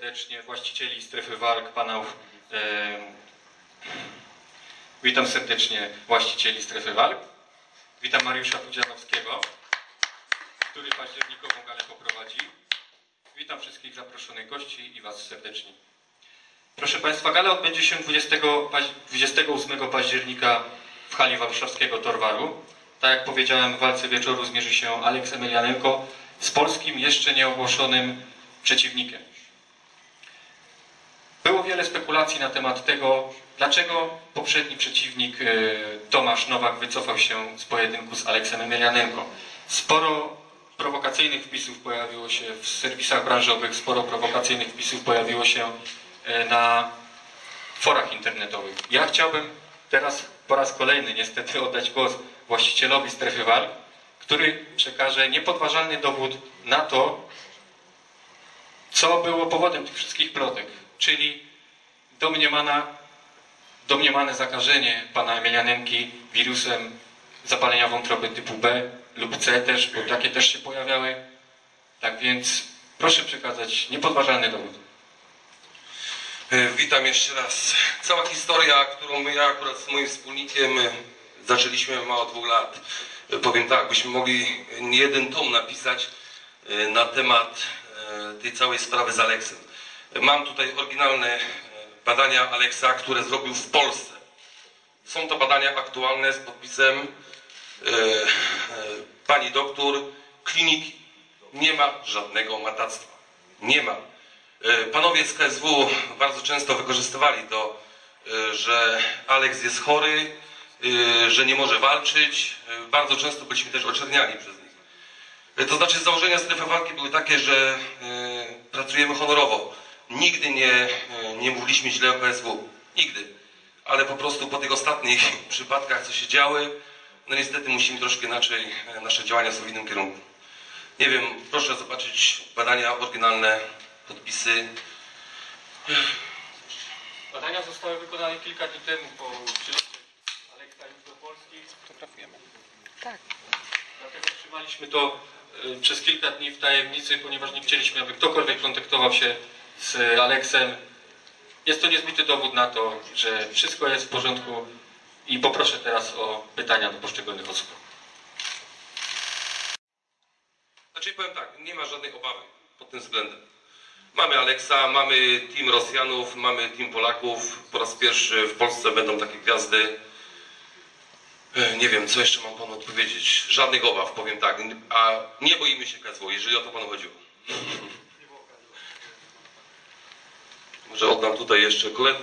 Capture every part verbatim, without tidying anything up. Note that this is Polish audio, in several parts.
serdecznie właścicieli strefy walk, panów. E, witam serdecznie właścicieli strefy walk. Witam Mariusza Pudzianowskiego, który październikową galę poprowadzi. Witam wszystkich zaproszonych gości i Was serdecznie. Proszę Państwa, gala odbędzie się dwudziestego ósmego października w hali warszawskiego Torwaru. Tak jak powiedziałem, w walce wieczoru zmierzy się Aleks Emelianenko z polskim, jeszcze nieogłoszonym przeciwnikiem. Było wiele spekulacji na temat tego, dlaczego poprzedni przeciwnik Tomasz Nowak wycofał się z pojedynku z Aleksem Emelianenko. Sporo prowokacyjnych wpisów pojawiło się w serwisach branżowych, sporo prowokacyjnych wpisów pojawiło się na forach internetowych. Ja chciałbym teraz po raz kolejny niestety oddać głos właścicielowi strefy walk, który przekaże niepodważalny dowód na to, co było powodem tych wszystkich plotek, czyli domniemana, domniemane zakażenie pana Emelianenki wirusem zapalenia wątroby typu B lub C też, bo takie też się pojawiały. Tak więc proszę przekazać niepodważalny dowód. Witam jeszcze raz. Cała historia, którą my ja akurat z moim wspólnikiem zaczęliśmy ma od dwóch lat. Powiem tak, byśmy mogli jeden tom napisać na temat tej całej sprawy z Aleksem. Mam tutaj oryginalne badania Aleksa, które zrobił w Polsce. Są to badania aktualne z podpisem pani doktor kliniki. Nie ma żadnego matactwa. Nie ma. Panowie z K S W bardzo często wykorzystywali to, że Aleks jest chory, że nie może walczyć. Bardzo często byliśmy też oczerniani przez nich. To znaczy założenia strefy walki były takie, że pracujemy honorowo. Nigdy nie, nie mówiliśmy źle o K S W. Nigdy. Ale po prostu po tych ostatnich przypadkach, co się działy, no niestety musimy troszkę inaczej, nasze działania są w innym kierunku. Nie wiem, proszę zobaczyć badania oryginalne, podpisy. Badania zostały wykonane kilka dni temu po przylocie Aleksa już do Polski. Fotografujemy. Tak. Dlatego trzymaliśmy to przez kilka dni w tajemnicy, ponieważ nie chcieliśmy, aby ktokolwiek kontaktował się z Aleksem. Jest to niezbity dowód na to, że wszystko jest w porządku i poproszę teraz o pytania do poszczególnych osób. Znaczy powiem tak, nie ma żadnej obawy pod tym względem. Mamy Aleksa, mamy team Rosjanów, mamy team Polaków. Po raz pierwszy w Polsce będą takie gwiazdy. Nie wiem, co jeszcze mam panu odpowiedzieć. Żadnych obaw, powiem tak. A nie boimy się K S W, jeżeli o to panu chodziło. Może oddam tutaj jeszcze koledze.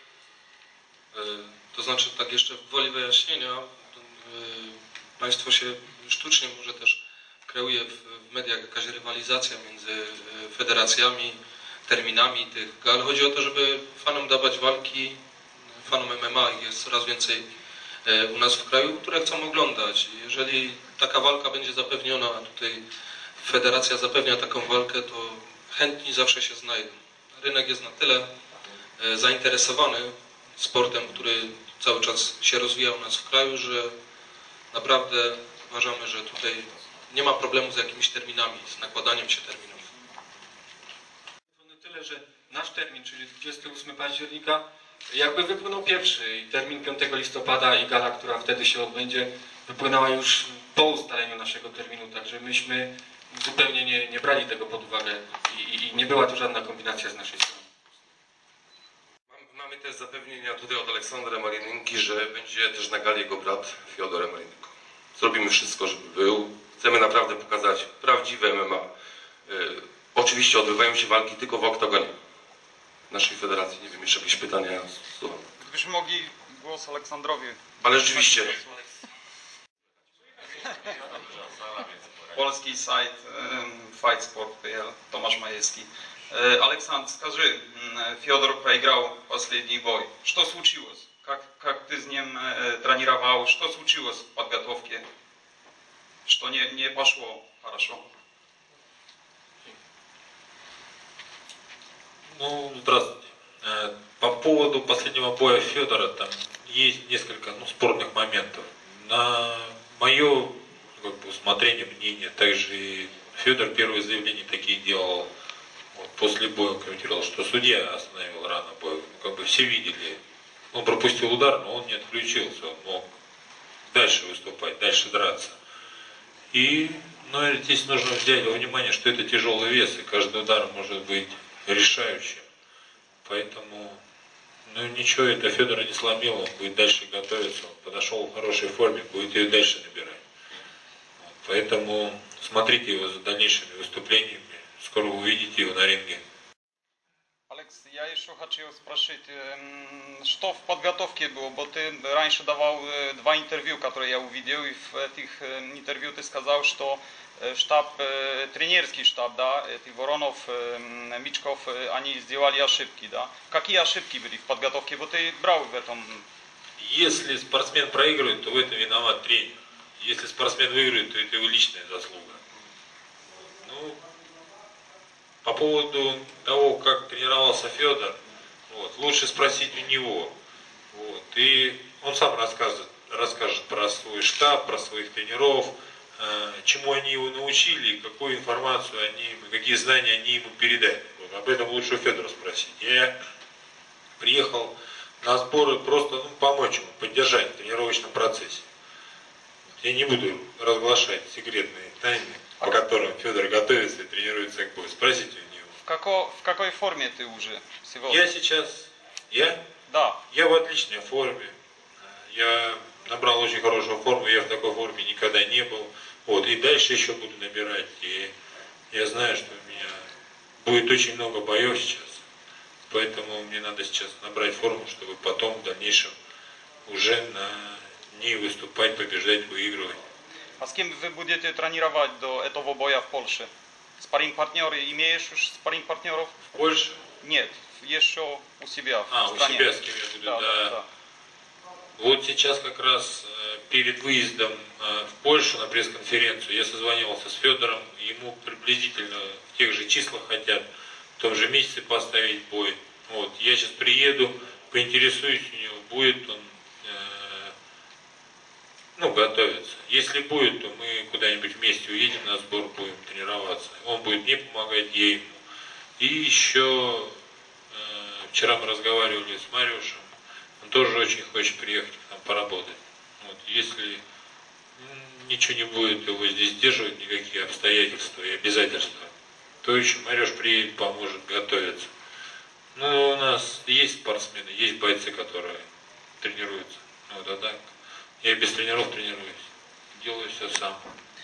To znaczy, tak jeszcze w woli wyjaśnienia, państwo się sztucznie może też kreuje w mediach jakaś rywalizacja między federacjami, terminami tych gal. Chodzi o to, żeby fanom dawać walki, fanom M M A, ich jest coraz więcej u nas w kraju, które chcą oglądać. Jeżeli taka walka będzie zapewniona, a tutaj federacja zapewnia taką walkę, to chętni zawsze się znajdą. Rynek jest na tyle zainteresowany sportem, który cały czas się rozwija u nas w kraju, że naprawdę uważamy, że tutaj nie ma problemu z jakimiś terminami, z nakładaniem się terminów. Tyle, że nasz termin, czyli dwudziestego ósmego października, jakby wypłynął pierwszy i termin piątego listopada i gala, która wtedy się odbędzie, wypłynęła już po ustaleniu naszego terminu, także myśmy zupełnie nie, nie brali tego pod uwagę i, i nie była to żadna kombinacja z naszej strony. Mamy też zapewnienia tutaj od Aleksandra Emelianenki, że będzie też na gali jego brat Fiodor Emelianenko. Zrobimy wszystko, żeby był. Chcemy naprawdę pokazać prawdziwe M M A. Yy, oczywiście odbywają się walki tylko w oktagonie naszej federacji. Nie wiem, jeszcze jakieś pytania? Słucham. Gdybyśmy mogli głos Aleksandrowi. Ale rzeczywiście. Polski сайт Fight Sport точка пэ эл, Tomasz Majewski. Александр, скажи, Федор проиграл последний бой. Что случилось? Как, как ты с ним тренировал? Что случилось в подготовке? Что не, не пошло хорошо? Ну, здравствуйте. По поводу последнего боя Федора, там есть несколько ну, спорных моментов. На мое как бы, усмотрение, мнение, также и Федор первые заявления такие делал Вот, после боя комментировал, что судья остановил рано бой. Ну, как бы все видели. Он пропустил удар, но он не отключился. Он мог дальше выступать, дальше драться. И ну, здесь нужно взять во внимание, что это тяжелый вес, и каждый удар может быть решающим. Поэтому, ну ничего, это Федора не сломило, он будет дальше готовиться, он подошел в хорошей форме, будет ее дальше набирать. Вот, поэтому смотрите его за дальнейшими выступлениями, скоро вы увидите его на ринге. Алекс, я еще хотел спросить, эм, что в подготовке было, bo ты раньше давал э, два интервью, которые я увидел, и в этих э, интервью ты сказал, что э, штаб, э, тренерский штаб, да, эти Воронов, э, Мичков, э, они сделали ошибки, да. Какие ошибки были в подготовке, bo ты брал в этом? Если спортсмен проигрывает, то в этом виноват тренер. Если спортсмен выигрывает, то это его личная заслуга. Ну, по поводу того, как тренировался Федор, вот, лучше спросить у него. Вот, и он сам расскажет, расскажет про свой штаб, про своих тренеров, э, чему они его научили, какую информацию они, какие знания они ему передали. Вот, об этом лучше у Федора спросить. Я приехал на сборы просто ну, помочь ему, поддержать в тренировочном процессе. Я не буду разглашать секретные тайны, по которым Федор готовится и тренируется к бою. Спросите у него. В, како, в какой форме ты уже сегодня? Я сейчас, я? Да. Я в отличной форме. Я набрал очень хорошую форму, я в такой форме никогда не был. Вот, и дальше еще буду набирать. И я знаю, что у меня будет очень много боев сейчас. Поэтому мне надо сейчас набрать форму, чтобы потом в дальнейшем уже на ней выступать, побеждать, выигрывать. А с кем вы будете тренировать до этого боя в Польше? Спарринг-партнеры, имеешь уж спарринг-партнеров? В Польше? Нет, еще у себя А, в у стране. себя с кем я буду, Да, да. да, да. Вот сейчас как раз э, перед выездом э, в Польшу на пресс-конференцию я созвонился с Федором, ему приблизительно в тех же числах хотят в том же месяце поставить бой. Вот, я сейчас приеду, поинтересуюсь у него, будет он э, ну, готовиться. Если будет, то мы куда-нибудь вместе уедем на сбор, будем тренироваться. Он будет мне помогать, я ему. И еще э, вчера мы разговаривали с Мариушем, он тоже очень хочет приехать к нам поработать. Вот, если ничего не будет его здесь сдерживать, никакие обстоятельства и обязательства, то еще Мариуш приедет, поможет готовиться. Ну, у нас есть спортсмены, есть бойцы, которые тренируются. Вот, а так, я без тренеров тренируюсь. Делаю все сам.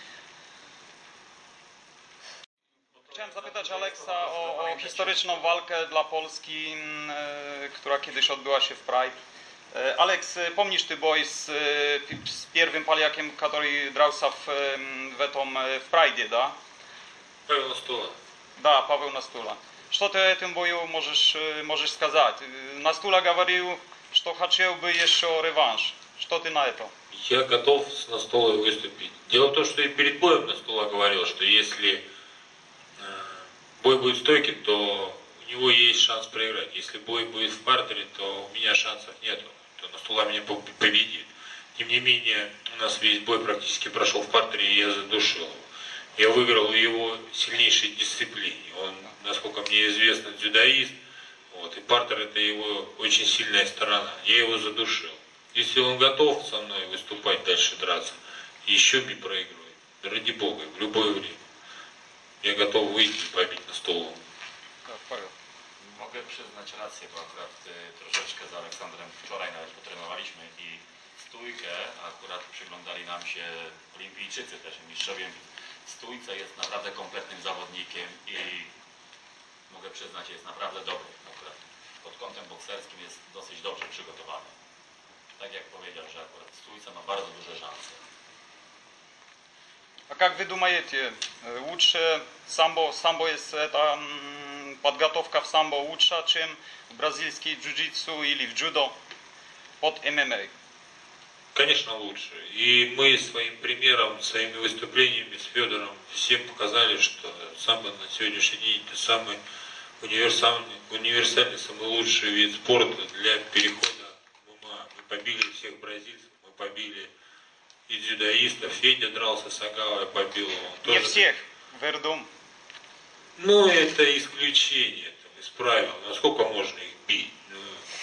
Chciałem zapytać Aleksa o, o historyczną walkę dla Polski, e, która kiedyś odbyła się w Pride. E, Aleks, pomnisz ty boj z, e, z pierwszym Polakiem, który drался w, w, этом, w Pride, da? Павел Настула. Да, Павел Настула. Что ты о этом бою можешь, можешь сказать? Настула говорил, что хотел бы еще реванш. Что ты на это? Я готов с Настулой выступить. Дело в том, что и перед боем Настула говорил, что если э, бой будет стойким, то у него есть шанс проиграть. Если бой будет в партере, то у меня шансов нету. То Настула меня победит. Тем не менее, у нас весь бой практически прошел в партере, и я задушил его. Я выиграл его сильнейшей дисциплине. Он, насколько мне известно, дзюдоист. Вот, и партер это его очень сильная сторона. Я его задушил. Если он готов со мной выступать, дальше драться, еще не проигрывает. Да ради Бога, в любое время. Я готов выйти и побить Настулу. Tak, Paweł. Mogę przyznać rację, bo akurat y, troszeczkę z Aleksandrem wczoraj nawet potrenowaliśmy i stójkę, akurat przyglądali nam się olimpijczycy też, mistrzowie w stójce, jest naprawdę kompletnym zawodnikiem i mogę przyznać, jest naprawdę dobry. Akurat pod kątem bokserskim jest dosyć dobrze przygotowany. Tak jak powiedział, że akurat w stójce ma bardzo duże szanse. А как вы думаете, лучше самбо, самбо есть это подготовка в самбо лучше, чем в бразильский джиу-джитсу или в джудо под эм эм а? Конечно, лучше. И мы своим примером, своими выступлениями с Федором всем показали, что самбо на сегодняшний день это самый универсальный, универсальный, самый лучший вид спорта для перехода в эм эм а. Мы побили всех бразильцев, мы побили и дзюдоистов. Федя дрался с Агавой, побил его. Он Не тоже... всех, Вердум. Ну, это исключение, там, из правил. Насколько можно их бить? Ну,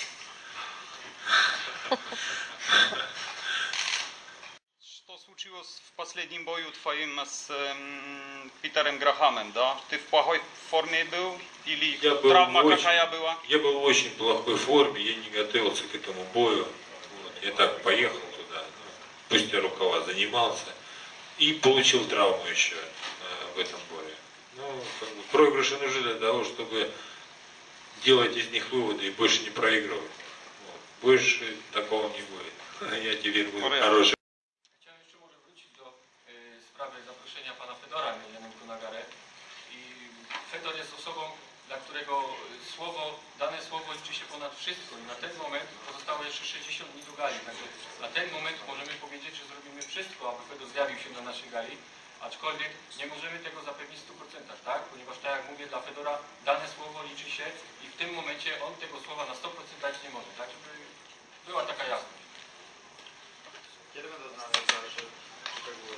Что случилось в последнем бою твоим с эм, Питером Грахамом, да? Ты в плохой форме был? Или Я был травма очень- какая была? Я был в очень плохой форме, я не готовился к этому бою. Вот, я так поехал туда, ну, пусть я рукава занимался, и получил травму еще э, в этом бою. Ну, как бы, проигрыши нужны для того, чтобы делать из них выводы и больше не проигрывать. Вот. Больше такого не будет. Я теперь буду Порядок. хороший. Chciałem jeszcze może wrócić do y, sprawy zaproszenia pana Fedora Emelianenko na galę. I Fedor jest osobą, dla którego y, słowo, dane słowo liczy się ponad wszystko. I na ten moment pozostało jeszcze sześćdziesiąt dni do gali. Także na ten moment możemy powiedzieć, że zrobimy wszystko, aby Fedor zjawił się na naszej gali. Aczkolwiek nie możemy tego zapewnić w stu procentach, tak? Ponieważ tak jak mówię, dla Fedora dane słowo liczy się i w tym momencie on tego słowa na sto procent dać nie może, tak? Żeby była taka jasność. Kiedy będą znane dalsze szczegóły?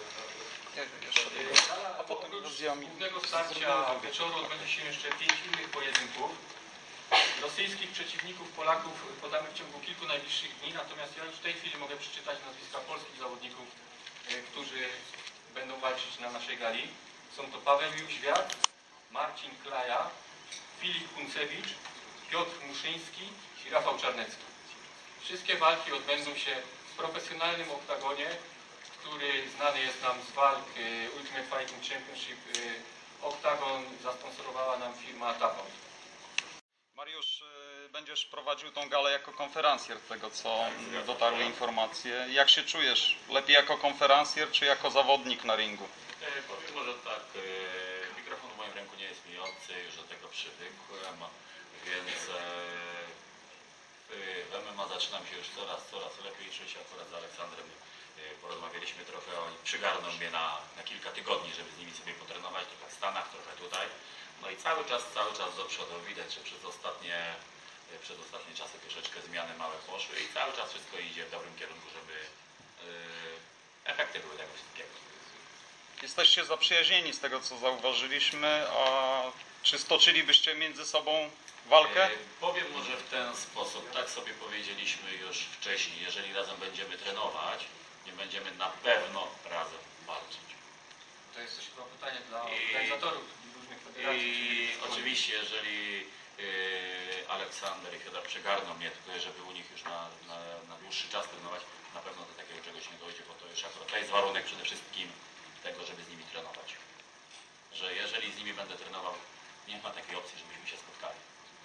A potem Oprócz rozdziałami. głównego starcia wieczoru odbędzie się jeszcze pięć innych pojedynków. Rosyjskich przeciwników Polaków podamy w ciągu kilku najbliższych dni, natomiast ja już w tej chwili mogę przeczytać nazwiska polskich zawodników, e, którzy będą walczyć na naszej gali. Są to Paweł Jóźwiak, Marcin Klaja, Filip Kuncewicz, Piotr Muszyński i Rafał Czarnecki. Wszystkie walki odbędą się w profesjonalnym oktagonie, który znany jest nam z walk y, Ultimate Fighting Championship. Y, oktagon zasponsorowała nam firma Tapon. Mariusz, y, będziesz prowadził tą galę jako konferencjer, z tego co dotarły informacje. Jak się czujesz? Lepiej jako konferencjer, czy jako zawodnik na ringu? E, powiem może tak, e, mikrofon w moim ręku nie jest mi obcy, już do tego przywykłem, więc e, w, w M M A zaczynam się już coraz, coraz lepiej czuć. Akurat z Aleksandrem e, porozmawialiśmy trochę, oni przygarną mnie na, na kilka tygodni, żeby z nimi sobie potrenować, trochę w Stanach, trochę tutaj. No i cały czas, cały czas do przodu widać, że przez ostatnie, e, przez ostatnie czasy troszeczkę zmiany małe poszły i cały czas wszystko idzie w dobrym kierunku, żeby e, efekty były tego wszystkiego. Jesteście zaprzyjaźnieni z tego co zauważyliśmy, a czy stoczylibyście między sobą walkę? E, Powiem może w ten sposób, tak sobie powiedzieliśmy już wcześniej, jeżeli razem będziemy trenować, nie będziemy na pewno razem walczyć. To jest też chyba pytanie dla I- organizatorów różnych federacji. I czyli- oczywiście, jeżeli e, Aleksander i Fiodor przygarną mnie tutaj, żeby u nich już na, na, na dłuższy czas trenować, na pewno do takiego czegoś nie dojdzie, bo to już akurat to jest warunek przede wszystkim tego, żeby z nimi trenować. Że jeżeli z nimi będę trenował, nie ma takiej opcji, żebyśmy się spotkali.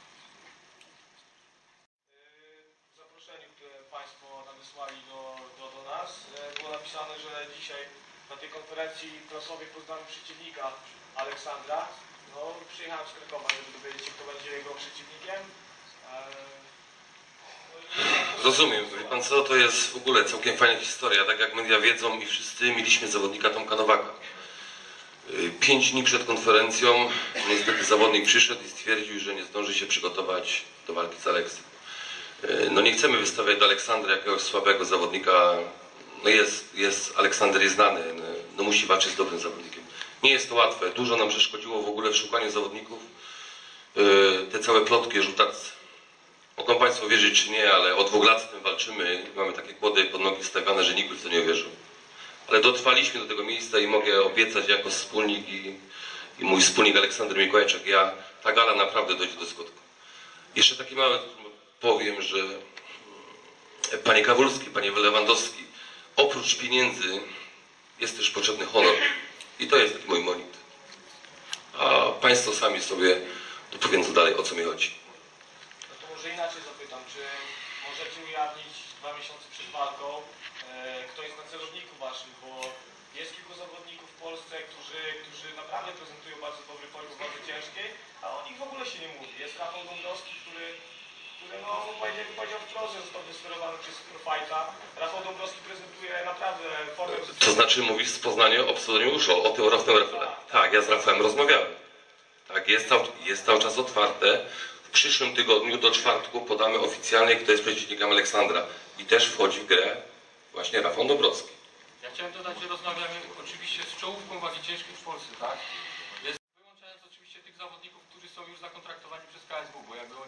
W zaproszeniu, które Państwo nadesłali do, do, do nas, e, było napisane, że dzisiaj na tej konferencji prasowej poznamy przeciwnika Aleksandra. No, przyjechałem z Krakowa, żeby dowiedzieć się, kto będzie jego przeciwnikiem. E, no i- Rozumiem, wie pan co, to jest w ogóle całkiem fajna historia. Tak jak media wiedzą i wszyscy, mieliśmy zawodnika Tomka Nowaka. Y, Pięć dni przed konferencją niestety zawodnik przyszedł i stwierdził, że nie zdąży się przygotować do walki z Aleksem. Y, No nie chcemy wystawiać do Aleksandra jakiegoś słabego zawodnika. No jest, jest, Aleksander jest znany, no, no musi walczyć z dobrym zawodnikiem. Nie jest to łatwe, dużo nam przeszkodziło w ogóle w szukaniu zawodników. Y, Te całe plotki, żółtacy. Mogą Państwo wierzyć czy nie, ale od dwóch lat z tym walczymy. Mamy takie kłody pod nogi stawiane, że nikt w to nie uwierzył. Ale dotrwaliśmy do tego miejsca i mogę obiecać jako wspólnik i, i mój wspólnik Aleksander Mikołajczak, ja, ta gala naprawdę dojdzie do skutku. Jeszcze taki mały powiem, że Panie Kawulski, Panie Lewandowski, oprócz pieniędzy jest też potrzebny honor. I to jest taki mój monit. A Państwo sami sobie dopowiedzą dalej, o co mi chodzi. No to może inaczej zapytam, czy możecie ujawnić dwa miesiące przed walką, e, kto jest na celowniku waszym, bo jest kilku zawodników w Polsce, którzy, którzy naprawdę prezentują bardzo dobry poziom w walce ciężkiej, a o nich w ogóle się nie mówi. Jest Rafał Dąbrowski, który, który no, powiedział, powiedział wprost, że został wysterowany przez Profajta. Rafał Dąbrowski prezentuje naprawdę formę... To znaczy mówisz z Poznania o pseudoniuszu, o tym Rafałem Rafale. Tak, ja z Rafałem rozmawiałem. Tak, jest cały, jest cały czas otwarte. W przyszłym tygodniu do czwartku podamy oficjalnie, kto jest przeciwnikiem Aleksandra. I też wchodzi w grę właśnie Rafał Dąbrowski. Ja chciałem dodać, że rozmawiamy oczywiście z czołówką wagi ciężkiej w Polsce, tak? Jest, wyłączając oczywiście tych zawodników,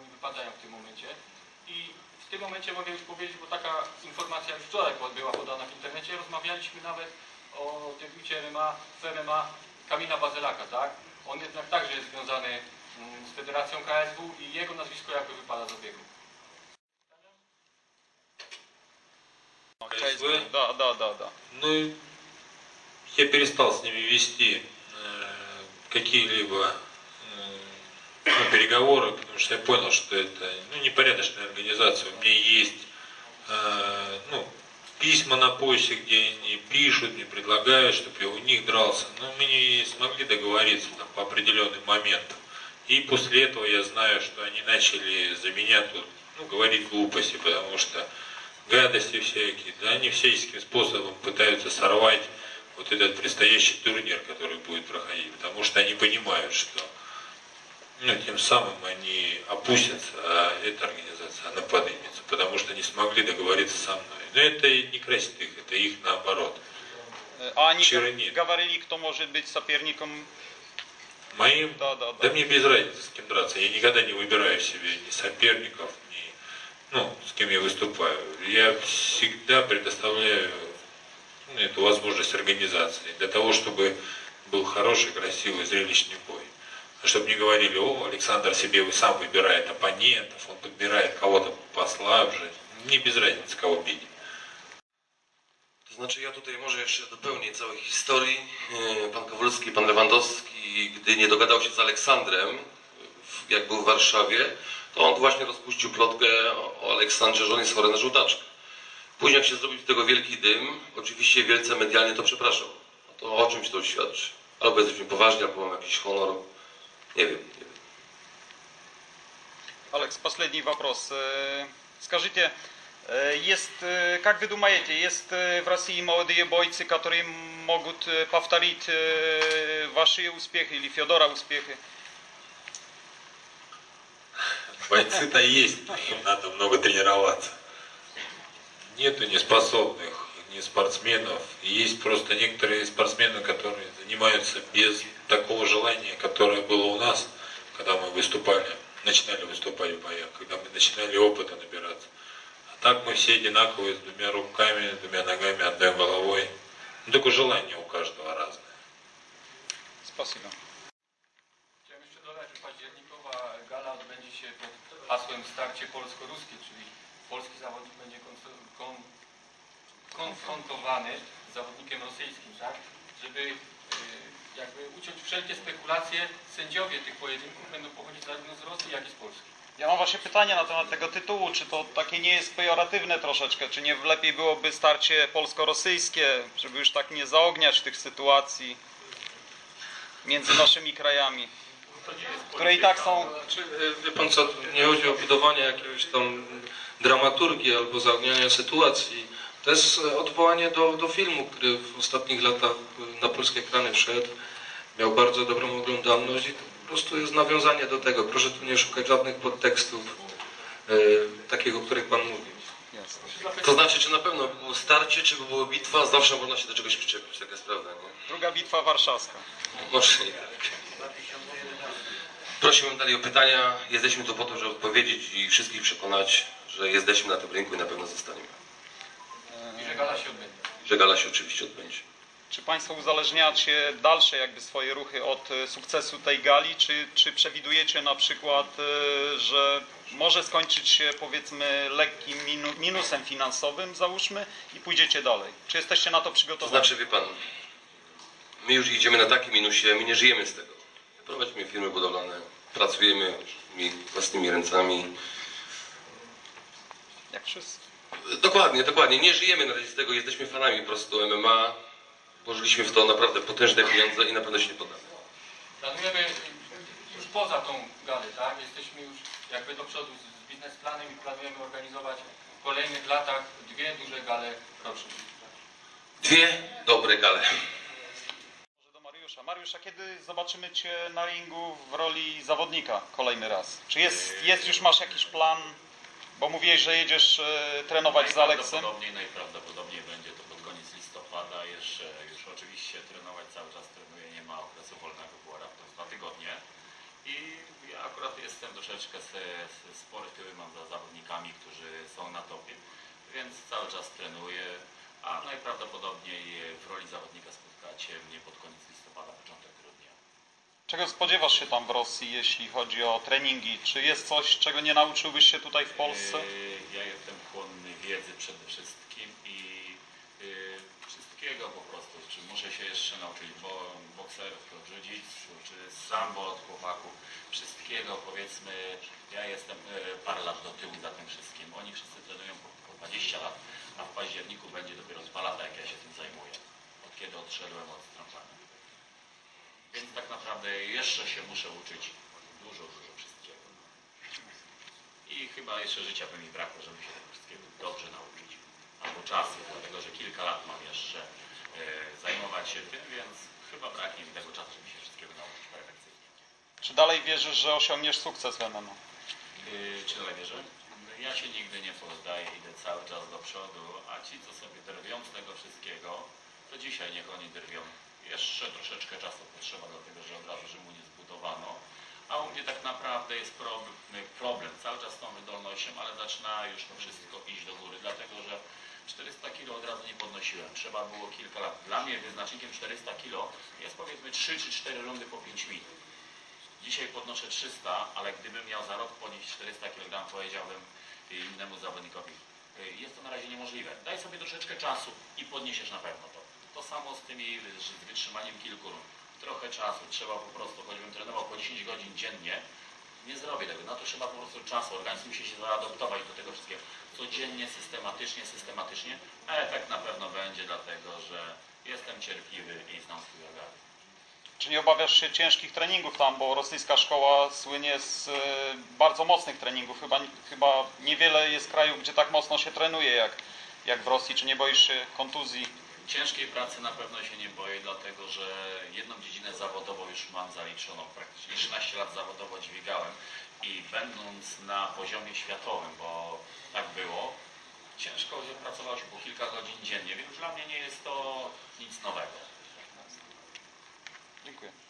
oni wypadają w tym momencie. I w tym momencie mogę już powiedzieć, bo taka informacja już wczoraj była podana w internecie, rozmawialiśmy nawet o debiucie M M A, w M M A Kamila Bazelaka, tak? On jednak także jest związany mm, z Federacją K S W i jego nazwisko jakby wypada z obiegu. КСВ? Да, да, да, да. Ну, я перестал с ними вести э, какие-либо э, ну, переговоры, потому что я понял, что это ну, непорядочная организация. У меня есть э, ну, письма на почте, где они пишут, мне предлагают, чтобы я у них дрался. Но мы не смогли договориться там, по определенным моментам. И после этого я знаю, что они начали за меня тут ну, говорить глупости, потому что гадости всякие, да, они всяческим способом пытаются сорвать вот этот предстоящий турнир, который будет проходить, потому что они понимают, что ну, тем самым они опустятся, а эта организация, она поднимется, потому что не смогли договориться со мной. Но это не красит их, это их наоборот. А они Вчера нет. говорили, кто может быть соперником? Моим, Да, да, да да. мне без разницы, с кем драться. Я никогда не выбираю себе ни соперников, ни ну, с кем я выступаю. Я всегда предоставляю ну, эту возможность организации для того, чтобы был хороший, красивый, зрелищный бой. А чтобы не говорили, о, Александр себе сам выбирает оппонентов, он подбирает кого-то послабже. Мне без разницы, кого бить. To znaczy ja tutaj może jeszcze dopełnię całej historii. Pan Kowalski i pan Lewandowski, gdy nie dogadał się z Aleksandrem, jak był w Warszawie, to on właśnie rozpuścił plotkę o Aleksandrze, że on jest chory na żółtaczkę. Później jak się zrobił z tego wielki dym, oczywiście wielce medialnie to przepraszał. No to o czymś to świadczy? Albo jesteśmy poważni, albo mam jakiś honor. Nie wiem, nie wiem. Алекс, последний вопрос. Э, Скажите, э, есть, э, как вы думаете, есть э, в России молодые бойцы, которые могут э, повторить э, ваши успехи или Федора успехи? Бойцы-то есть, но им надо много тренироваться. Нету неспособных, ни спортсменов. И есть просто некоторые спортсмены, которые занимаются без такого желания, которое было у нас, когда мы выступали, начинали выступать в боях, когда мы начинали опыта набираться. А так мы все одинаковые, с двумя руками, с двумя ногами, одной головой. Ну, только желание у каждого разное. Спасибо. Chciałem jeszcze dodać, że październikowa gala odbędzie się pod hasłem starcie polsko-ruskie, czyli polski zawodnik będzie kon- kon- konfrontowany z zawodnikiem rosyjskim, tak? Żeby y, jakby uciąć wszelkie spekulacje, sędziowie tych pojedynków będą pochodzić zarówno z Rosji, jak i z Polski. Ja mam właśnie pytanie na temat tego tytułu, czy to takie nie jest pejoratywne troszeczkę, czy nie lepiej byłoby starcie polsko-rosyjskie, żeby już tak nie zaogniać tych sytuacji między naszymi krajami, które i tak są... Znaczy, wie pan co, nie chodzi o budowanie jakiegoś tam dramaturgii albo zaogniania sytuacji. To jest odwołanie do, do filmu, który w ostatnich latach na polskie ekrany wszedł. Miał bardzo dobrą oglądalność i to po prostu jest nawiązanie do tego. Proszę tu nie szukać żadnych podtekstów yy, takiego, o których pan mówi. To znaczy, czy na pewno by było starcie, czy by była bitwa, zawsze można się do czegoś przyczepić, taka jest prawda, nie? Druga bitwa warszawska. Może nie tak. Prosiłbym dalej o pytania. Jesteśmy tu po to, żeby odpowiedzieć i wszystkich przekonać, że jesteśmy na tym rynku i na pewno zostaniemy. I że gala się odbędzie. Że gala się oczywiście odbędzie. Czy Państwo uzależniacie dalsze jakby swoje ruchy od e, sukcesu tej gali, czy, czy przewidujecie na przykład, e, że może skończyć się powiedzmy lekkim minu, minusem finansowym, załóżmy, i pójdziecie dalej? Czy jesteście na to To przygotowani? znaczy, wie pan, my już idziemy na takim minusie, my nie żyjemy z tego. Prowadzimy firmy budowlane, pracujemy własnymi ręcami. Jak wszyscy. Dokładnie, dokładnie. Nie żyjemy na razie z tego, jesteśmy fanami po prostu M M A. Włożyliśmy w to naprawdę potężne pieniądze i na pewno się nie poddamy. Planujemy już poza tą galę, tak? Jesteśmy już jakby do przodu z, z biznesplanem i planujemy organizować w kolejnych latach dwie duże gale roczne. Dwie dobre gale. Może do Mariusza. Mariusz, a kiedy zobaczymy Cię na ringu w roli zawodnika kolejny raz? Czy jest, jest już masz jakiś plan? Bo mówiłeś, że jedziesz e, trenować z Aleksem. Najprawdopodobniej, najprawdopodobniej będzie to pod koniec listopada. Jeszcze już oczywiście trenować cały czas trenuję, nie ma okresu wolnego, było raptem dwa tygodnie. I ja akurat jestem troszeczkę se, se spory tyły mam za zawodnikami, którzy są na topie, więc cały czas trenuję, a najprawdopodobniej w roli zawodnika spotkacie mnie pod koniec listopada, początek grudnia. Czego spodziewasz się tam w Rosji, jeśli chodzi o treningi? Czy jest coś, czego nie nauczyłbyś się tutaj w Polsce? Yy, Ja jestem chłonny wiedzy przede wszystkim i yy, wszystkiego po prostu. Czy muszę się jeszcze nauczyć bo, bokserów, jiu-jitsu, czy sambo od chłopaków. Wszystkiego powiedzmy, ja jestem yy, parę lat do tyłu za tym wszystkim. Oni wszyscy trenują po, po dwadzieścia lat, a w październiku będzie dopiero dwa lata, jak ja się tym zajmuję. Od kiedy odszedłem od trąbania. Więc tak naprawdę jeszcze się muszę uczyć dużo, dużo wszystkiego. I chyba jeszcze życia by mi brakło, żeby się tego wszystkiego dobrze nauczyć. Albo czasu, dlatego że kilka lat mam jeszcze e, zajmować się tym, więc chyba braknie mi tego czasu, żeby się wszystkiego nauczyć perfekcyjnie. Czy dalej wierzysz, że osiągniesz sukces w M M A? Yy, czy dalej wierzę? Ja się nigdy nie poddaję, idę cały czas do przodu, a ci, co sobie drwią z tego wszystkiego, to dzisiaj niech oni drwią. Jeszcze troszeczkę czasu potrzeba, dlatego że od razu Rzymu nie zbudowano. A u mnie tak naprawdę jest problem, problem cały czas z tą wydolnością, ale zaczyna już to wszystko iść do góry, dlatego że czterysta kilo od razu nie podnosiłem. Trzeba było kilka lat. Dla mnie wyznacznikiem czterysta kilo jest powiedzmy trzy czy cztery rundy po pięć minut. Dzisiaj podnoszę trzysta, ale gdybym miał za rok podnieść czterysta kilogramów, powiedziałbym innemu zawodnikowi, jest to na razie niemożliwe. Daj sobie troszeczkę czasu i podniesiesz na pewno to. To samo z tymi z wytrzymaniem kilku rund. Trochę czasu, trzeba po prostu, choćbym trenował po dziesięć godzin dziennie, nie zrobię tego. Na to trzeba po prostu czasu. Organizm musi się zaadoptować do tego wszystkiego. Codziennie, systematycznie, systematycznie, a efekt na pewno będzie, dlatego że jestem cierpliwy i znam swój organizm. Czy nie obawiasz się ciężkich treningów tam, bo rosyjska szkoła słynie z y, bardzo mocnych treningów. Chyba, chyba niewiele jest krajów, gdzie tak mocno się trenuje jak, jak w Rosji. Czy nie boisz się kontuzji? Ciężkiej pracy na pewno się nie boję, dlatego że jedną dziedzinę zawodową już mam zaliczoną. Praktycznie trzynaście lat zawodowo dźwigałem i będąc na poziomie światowym, bo tak było, ciężko się pracowało się po kilka godzin dziennie, więc dla mnie nie jest to nic nowego. Dziękuję.